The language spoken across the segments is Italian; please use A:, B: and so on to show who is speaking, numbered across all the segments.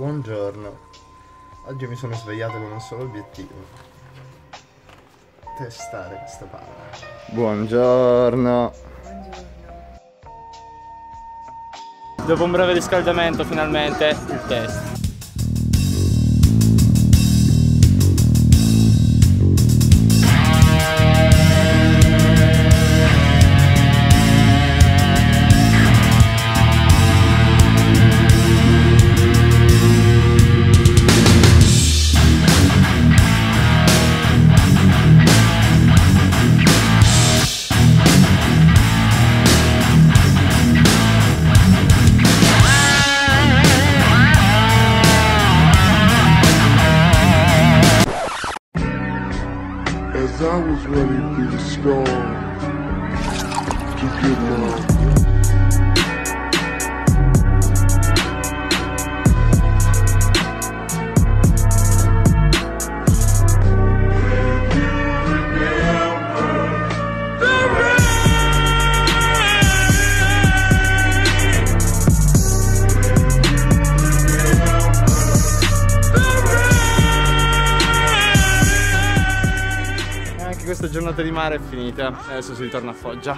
A: Buongiorno. Oggi mi sono svegliato con un solo obiettivo: testare questa palla. Buongiorno.
B: Dopo un breve riscaldamento finalmente il test.
C: As I was running through the storm to get love.
B: Questa giornata di mare è finita, adesso si ritorna a Foggia.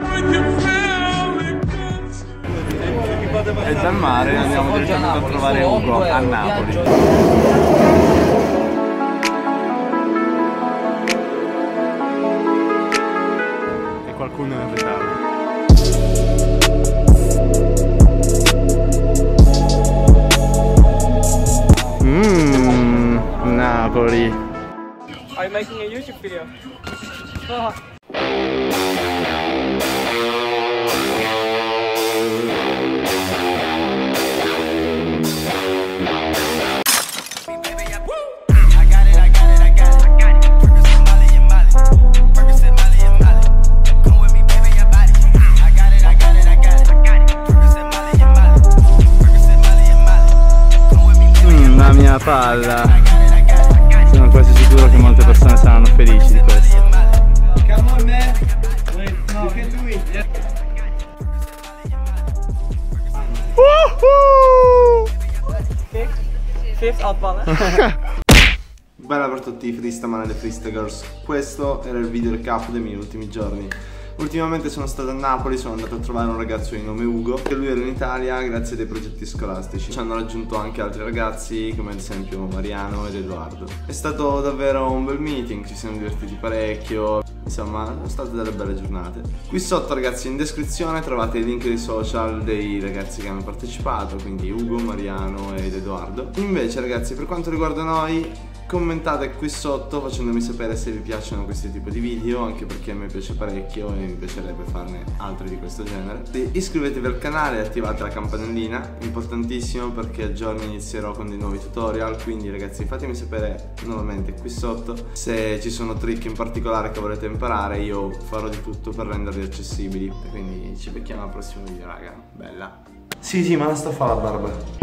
B: E dal mare andiamo direttamente a trovare Ugo a Napoli. E qualcuno è in ritardo. Napoli. Are you making a YouTube video? Oh. La mia palla. Sono quasi sicuro che molte persone saranno felici di questo. Come on, man. Wait, no, you can do it. Yeah. Fifth out palla.
A: Bella per tutti i freestaman e le freestagers. Questo era il video recap dei miei ultimi giorni. Ultimamente sono stato a Napoli, sono andato a trovare un ragazzo di nome Ugo, che lui era in Italia grazie a dei progetti scolastici. Ci hanno raggiunto anche altri ragazzi, come ad esempio Mariano ed Edoardo. È stato davvero un bel meeting, ci siamo divertiti parecchio, insomma sono state delle belle giornate. Qui sotto ragazzi in descrizione trovate i link dei social dei ragazzi che hanno partecipato, quindi Ugo, Mariano ed Edoardo. Invece ragazzi, per quanto riguarda noi, commentate qui sotto facendomi sapere se vi piacciono questi tipi di video, anche perché a me piace parecchio e mi piacerebbe farne altri di questo genere. Iscrivetevi al canale e attivate la campanellina, importantissimo perché a giorni inizierò con dei nuovi tutorial, quindi ragazzi fatemi sapere nuovamente qui sotto se ci sono trick in particolare che volete imparare, io farò di tutto per renderli accessibili. Quindi ci becchiamo al prossimo video raga, bella.
D: Sì, ma la sto a fare la barba.